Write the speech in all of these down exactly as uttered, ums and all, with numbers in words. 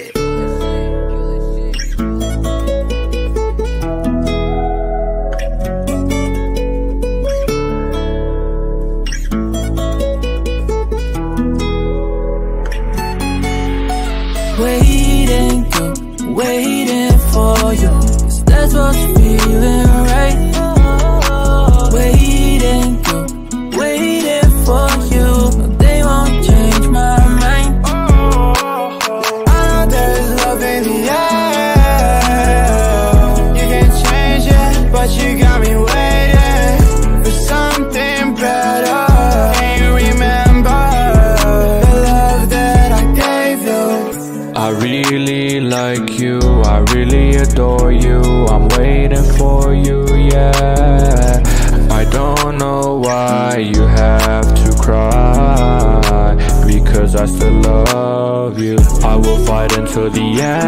shit. Waiting, girl, waiting for you. That's what's feeling right. Waiting, girl, waiting for you. They won't change my mind. I know there's love in the air. You can't change it, but you got me waiting for something better. Can you remember the love that I gave you? I really like you, I really adore you. I'm waiting for you, yeah. I don't know why you have to cry, because I still love you. I will fight until the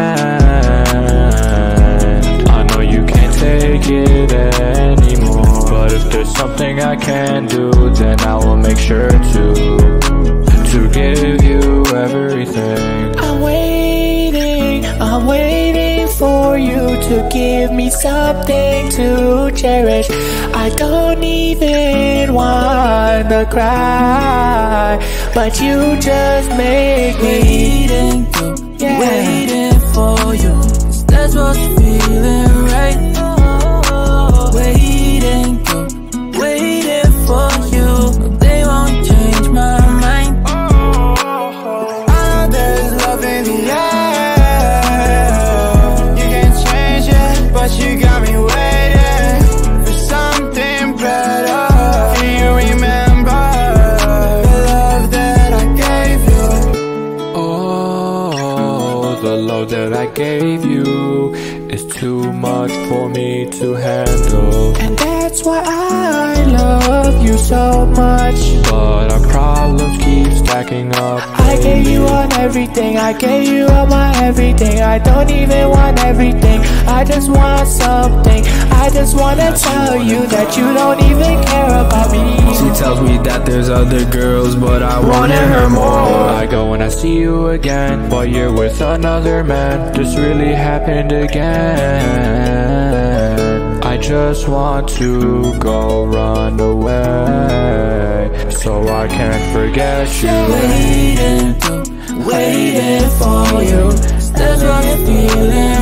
end. I know you can't take it anymore, but if there's something I can do, then I will make sure to To give you everything. I'm waiting, I'm waiting for you to give me something to cherish. I don't even wanna cry, but you just make me waiting, yeah. Waiting for you, that's what's feeling right. Waiting, waiting for you, they won't change my mind. But you got me waiting for something better. Can you remember the love that I gave you? Oh, the love that I gave you is too much for me to handle. And that's why I love you so much. But our problems keep stacking up. I gave you on everything, I gave you all my everything. I don't even want everything, I just want something. I just wanna tell you that you don't even care about me. She tells me that there's other girls, but I wanted her more. I go when I see you again, but you're with another man. This really happened again. I just want to go run away, so I can't forget you. Waiting, waiting for you, that's what I'm feeling